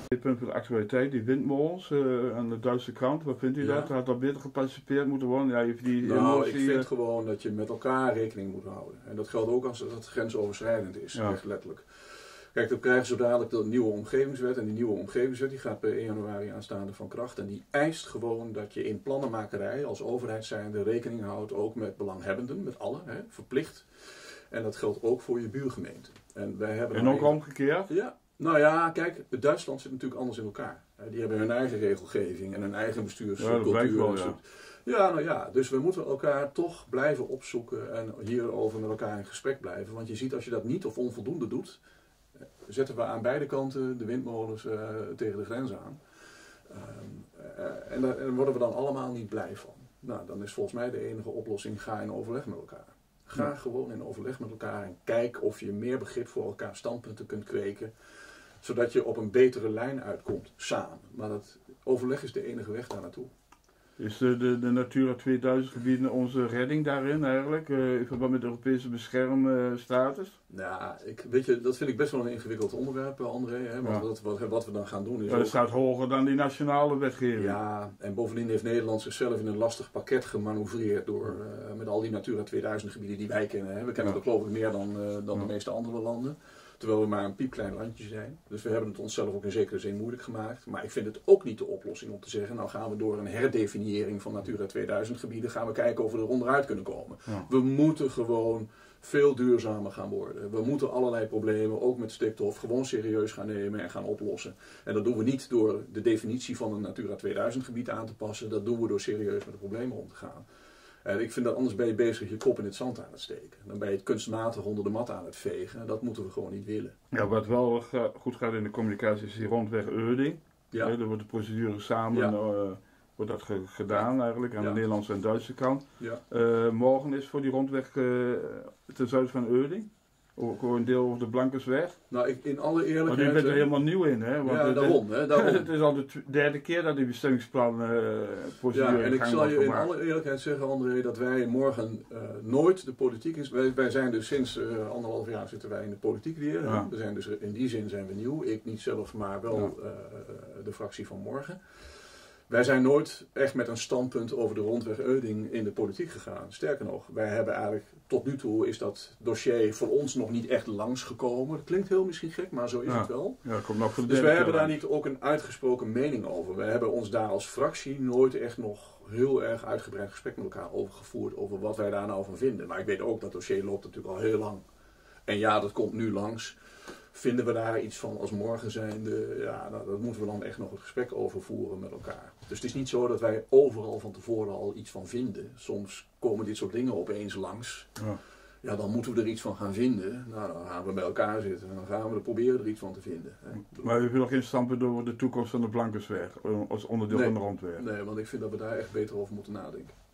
Punt voor de actualiteit, die windmolens aan de Duitse kant, wat vindt u dat? Had dat beter geparticipeerd moeten worden? Ja, heeft die emotie, ik vind gewoon dat je met elkaar rekening moet houden. En dat geldt ook als het grensoverschrijdend is, echt letterlijk. Kijk, dan krijgen ze zo dadelijk de nieuwe omgevingswet. En die nieuwe omgevingswet die gaat per 1 januari aanstaande van kracht. En die eist gewoon dat je in plannenmakerij als overheid zijnde rekening houdt ook met belanghebbenden, met allen, verplicht. En dat geldt ook voor je buurgemeente. En ook omgekeerd? Ja. Nou ja, kijk, Duitsland zit natuurlijk anders in elkaar. Die hebben hun eigen regelgeving en hun eigen bestuurscultuur. Ja, dus we moeten elkaar toch blijven opzoeken en hierover met elkaar in gesprek blijven. Want je ziet, als je dat niet of onvoldoende doet, zetten we aan beide kanten de windmolens tegen de grens aan. En daar worden we dan allemaal niet blij van. Nou, dan is volgens mij de enige oplossing, ga in overleg met elkaar. Ga gewoon in overleg met elkaar en kijk of je meer begrip voor elkaar standpunten kunt kweken. Zodat je op een betere lijn uitkomt, samen. Maar dat overleg is de enige weg daar naartoe. Is de Natura 2000 gebieden onze redding daarin eigenlijk? In verband met de Europese beschermstatus? Nou, weet je, dat vind ik best wel een ingewikkeld onderwerp, André. Hè? Wat we dan gaan doen is... Dat staat hoger dan die nationale wetgeving. Ja, en bovendien heeft Nederland zichzelf in een lastig pakket gemanoeuvreerd door met al die Natura 2000 gebieden die wij kennen. Hè? We kennen er geloof ik meer dan de meeste andere landen. Terwijl we maar een piepklein landje zijn. Dus we hebben het onszelf ook in zekere zin moeilijk gemaakt. Maar ik vind het ook niet de oplossing om te zeggen, nou gaan we door een herdefiniëring van Natura 2000 gebieden, gaan we kijken of we er onderuit kunnen komen. Ja. We moeten gewoon veel duurzamer gaan worden. We moeten allerlei problemen, ook met stikstof, gewoon serieus gaan nemen en gaan oplossen. En dat doen we niet door de definitie van een Natura 2000 gebied aan te passen. Dat doen we door serieus met de problemen om te gaan. Ik vind dat anders ben je bezig je kop in het zand aan het steken. Dan ben je het kunstmatig onder de mat aan het vegen. En dat moeten we gewoon niet willen. Ja, wat wel goed gaat in de communicatie is die rondweg Euding. Ja. Er wordt de procedure samen wordt dat gedaan eigenlijk aan de Nederlandse en Duitse kant. Ja. Morgen is voor die rondweg ten zuiden van Euding. Ook een deel over de Blankensweg. Nou, in alle eerlijkheid... Maar u bent er helemaal nieuw in, hè? Want ja, daarom. Het is al de derde keer dat die bestemmingsplan-procedure en ik zal je in alle eerlijkheid zeggen, André, dat wij morgen nooit de politiek is. Wij zijn dus sinds 1,5 jaar zitten wij in de politiek weer. Ja. We zijn dus, in die zin zijn we nieuw. Ik niet zelf, maar wel de fractie van morgen. Wij zijn nooit echt met een standpunt over de rondweg Euding in de politiek gegaan. Sterker nog, wij hebben eigenlijk, tot nu toe is dat dossier voor ons nog niet echt langsgekomen. Dat klinkt heel misschien gek, maar zo is het wel. Ja, komt nog voor de dus wij hebben daar niet ook een uitgesproken mening over. We hebben ons daar als fractie nooit echt nog heel erg uitgebreid gesprek met elkaar over gevoerd. Over wat wij daar nou van vinden. Maar ik weet ook, dat dossier loopt natuurlijk al heel lang. En ja, dat komt nu langs. Vinden we daar iets van als morgen zijnde? Ja, nou, daar moeten we dan echt nog het gesprek over voeren met elkaar. Dus het is niet zo dat wij overal van tevoren al iets van vinden. Soms komen dit soort dingen opeens langs. Ja, dan moeten we er iets van gaan vinden. Nou, dan gaan we bij elkaar zitten en dan gaan we er proberen er iets van te vinden. Hè. Maar u hebt nog geen standpunt over de toekomst van de Blankensweg als onderdeel van de rondweg? Nee, want ik vind dat we daar echt beter over moeten nadenken.